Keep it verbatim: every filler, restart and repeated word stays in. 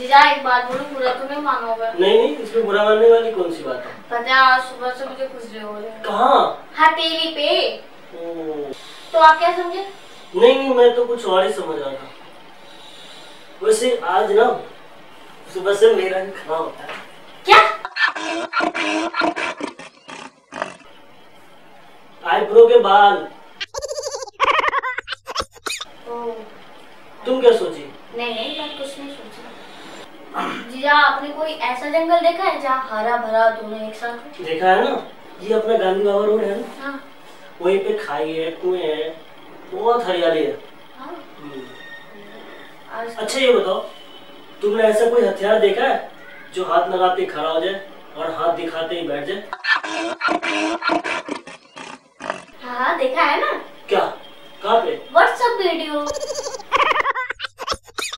जीजा एक बात बोलूं, बुरा तो नहीं मानोगे? नहीं नहीं, इसमें बुरा मानने वाली कौन सी बात है? पता है आज सुबह से मुझे खुजली हो रही है। कहाँ? हथेली पे। ओ। तो आप क्या समझे? नहीं नहीं, मैं तो कुछ और ही समझ रहा था। वैसे आज ना सुबह से मेरा ही खाना होता है। क्या? आईब्रो के बाल। ओ। तुम क्या सोची? नहीं नहीं, मैं कुछ नहीं सोचा। जीजा आपने कोई ऐसा जंगल देखा है जहाँ हरा भरा दोनों एक साथ? देखा है ना, ये अपना गांधी बाबा रोड है ना। हाँ। वहीं पे खाई है, कुएं है, बहुत हरियाली है। हाँ। अच्छा ये बताओ, तुमने ऐसा कोई हथियार देखा है जो हाथ लगाते ही खड़ा हो जाए और हाथ दिखाते ही बैठ जाए? हाँ देखा है ना। क्या? कहाँ पे? WhatsApp video.